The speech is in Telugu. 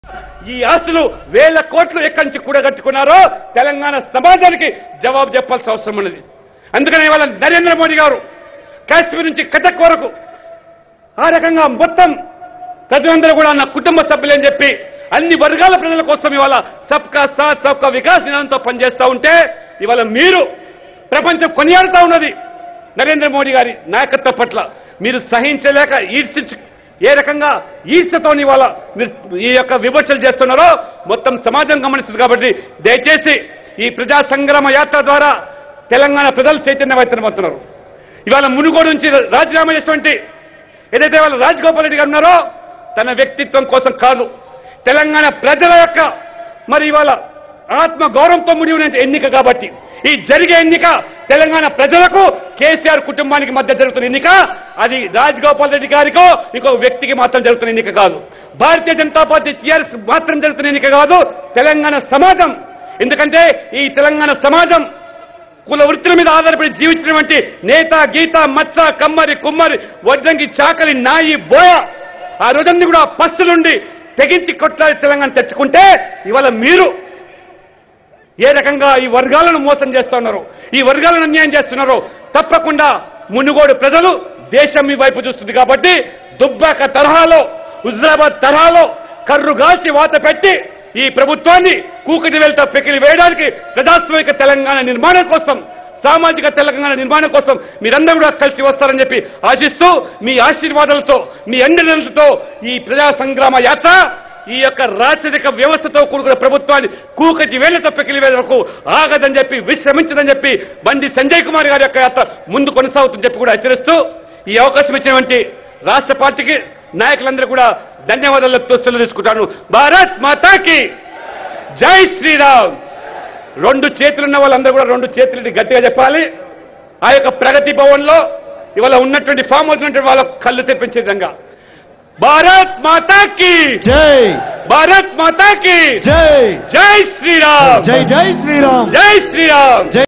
ఈ ఆస్తులు వేల కోట్లు ఎక్కడి నుంచి కూడగట్టుకున్నారో తెలంగాణ సమాజానికి జవాబు చెప్పాల్సిన అవసరం ఉన్నది. అందుకని ఇవాళ నరేంద్ర మోడీ గారు కాశ్మీర్ నుంచి కటక్ వరకు ఆ రకంగా మొత్తం ప్రజలందరూ కూడా నా కుటుంబ సభ్యులని చెప్పి అన్ని వర్గాల ప్రజల కోసం ఇవాళ సబ్కా సాత్ సబ్కా వికాస్ నినాదంతో పనిచేస్తూ ఉంటే ఇవాళ మీరు ప్రపంచం కొనియాడుతూ ఉన్నది నరేంద్ర మోడీ గారి నాయకత్వం పట్ల. మీరు సహించలేక ఏ రకంగా ఈర్ష్యతో ఇవాళ మీరు ఈ యొక్క విమర్శలు చేస్తున్నారో మొత్తం సమాజం గమనిస్తుంది. కాబట్టి దయచేసి ఈ ప్రజా సంగ్రామ యాత్ర ద్వారా తెలంగాణ ప్రజలు చైతన్యవంతమవుతున్నారు. ఇవాళ మునుగోడు నుంచి రాజీనామా చేసినటువంటి ఏదైతే వాళ్ళ రాజగోపాల్ రెడ్డి గారు ఉన్నారో తన వ్యక్తిత్వం కోసం కాదు, తెలంగాణ ప్రజల యొక్క మరి ఇవాళ ఆత్మ గౌరవంతో ముడి ఉన్న ఎన్నిక. కాబట్టి ఈ జరిగే ఎన్నిక తెలంగాణ ప్రజలకు కేసీఆర్ కుటుంబానికి మధ్య జరుగుతున్న ఎన్నిక. అది రాజగోపాల్ రెడ్డి గారికో ఇంకో వ్యక్తికి మాత్రం జరుగుతున్న ఎన్నిక కాదు, భారతీయ జనతా పార్టీ టీఆర్ఎస్ మాత్రం జరుగుతున్న ఎన్నిక కాదు, తెలంగాణ సమాజం. ఎందుకంటే ఈ తెలంగాణ సమాజం కుల వృత్తుల మీద ఆధారపడి జీవించినటువంటి నేత గీత మత్స కమ్మరి కుమ్మరి వడ్రంగి చాకలి నాయి బోయ ఆ రోజన్నీ కూడా పస్తు నుండి తెగించి కొట్లాడి తెలంగాణ తెచ్చుకుంటే ఇవాళ మీరు ఏ రకంగా ఈ వర్గాలను మోసం చేస్తున్నారో, ఈ వర్గాలను అన్యాయం చేస్తున్నారో తప్పకుండా మునుగోడు ప్రజలు దేశం మీ వైపు చూస్తుంది. కాబట్టి దుబ్బాక తరహాలో హుజరాబాద్ తరహాలో కర్రుగాల్చి వాత పెట్టి ఈ ప్రభుత్వాన్ని కూకటి వెళ్తా పెకిలి వేయడానికి ప్రజాస్వామిక తెలంగాణ నిర్మాణం కోసం, సామాజిక తెలంగాణ నిర్మాణం కోసం మీరందరూ కూడా కలిసి వస్తారని చెప్పి ఆశిస్తూ మీ ఆశీర్వాదాలతో మీ అండదండలతో ఈ ప్రజా సంగ్రామ యాత్ర ఈ యొక్క రాచరిక వ్యవస్థతో కూడుకున్న ప్రభుత్వాన్ని కూకటి వేళ్లతో పెకిలి వేలకు ఆగదని చెప్పి విశ్రమించదని చెప్పి బండి సంజయ్ కుమార్ గారి యొక్క యాత్ర ముందు కొనసాగుతుందని చెప్పి కూడా హెచ్చరిస్తూ ఈ అవకాశం ఇచ్చినటువంటి రాష్ట్ర పార్టీకి నాయకులందరూ కూడా ధన్యవాదాలతో సెలవు తీసుకుంటాను. భారత్ మాతాకి జై శ్రీరామ్. రెండు చేతులున్న వాళ్ళందరూ కూడా రెండు చేతులని గట్టిగా చెప్పాలి. ఆ యొక్క ప్రగతి భవన్ లో ఇవాళ ఉన్నటువంటి ఫామ్ హౌస్ ఉన్నటువంటి వాళ్ళ కళ్ళు తెప్పించే విధంగా భారత్ మాతాకి జై, భారత్ మాతాకి జై, జై శ్రీరామ్, జై జై శ్రీరామ్, జై శ్రీరామ్.